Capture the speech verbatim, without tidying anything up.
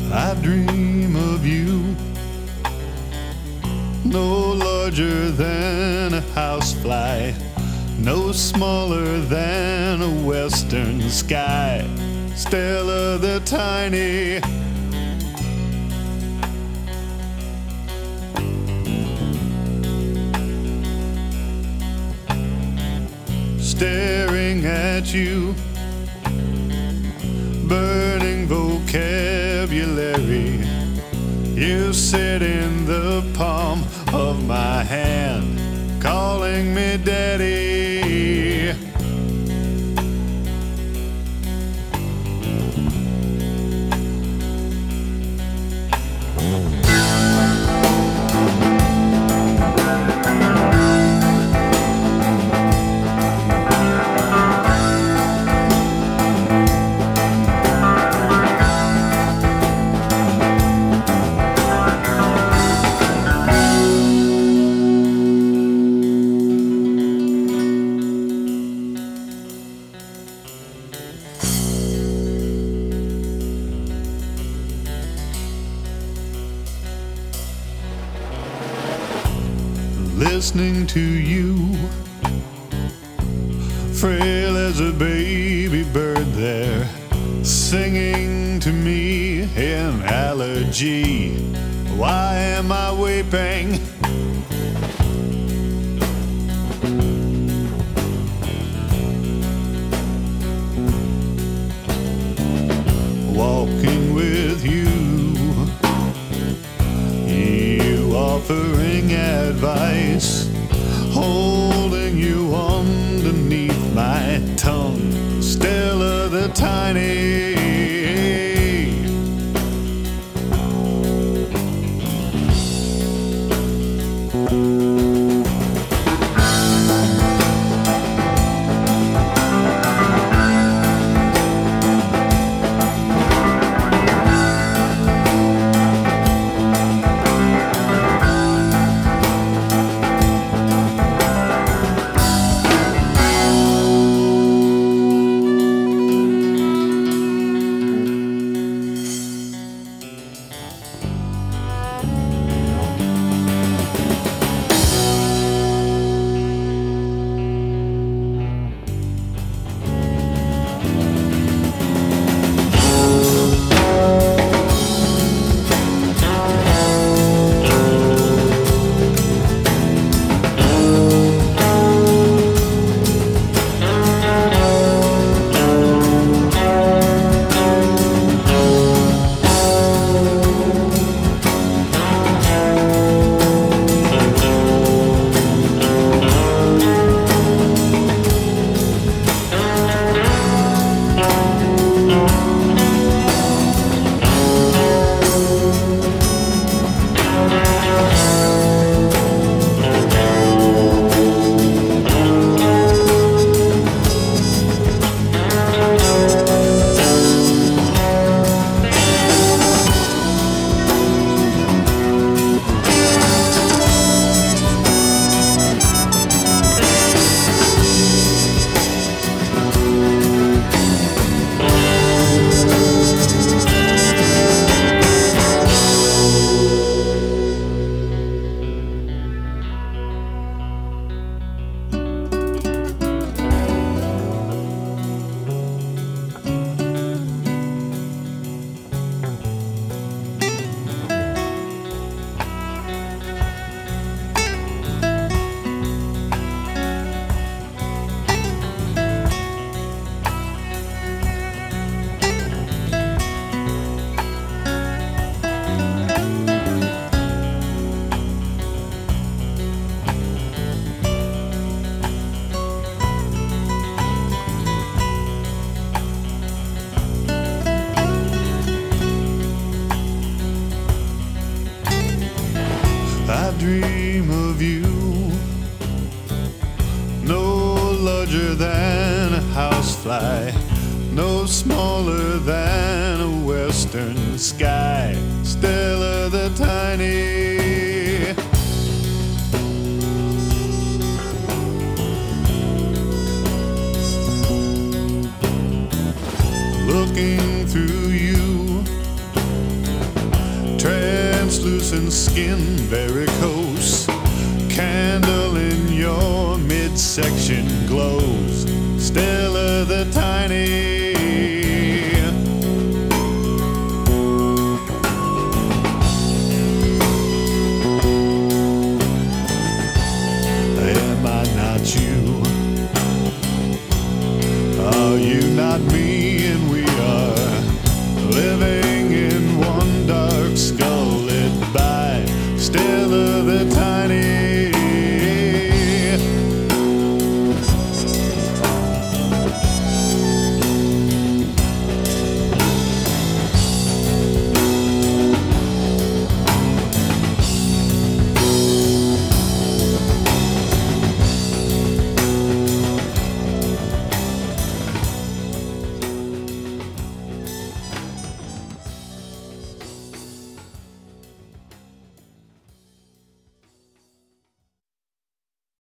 I dream of you, no larger than a housefly, no smaller than a western sky. Stella the tiny, staring at you, burning vocabulary. You sit in the palm of my hand, calling me daddy. Listening to you, frail as a baby bird there, singing to me in allergy. Why am I weeping? Walking with you, you offering advice, holding you underneath my tongue. Stella the tiny, I dream of you, no larger than a housefly, no smaller than a western sky. Stella the tiny, looking through you, person skin varicose. Candle in your midsection,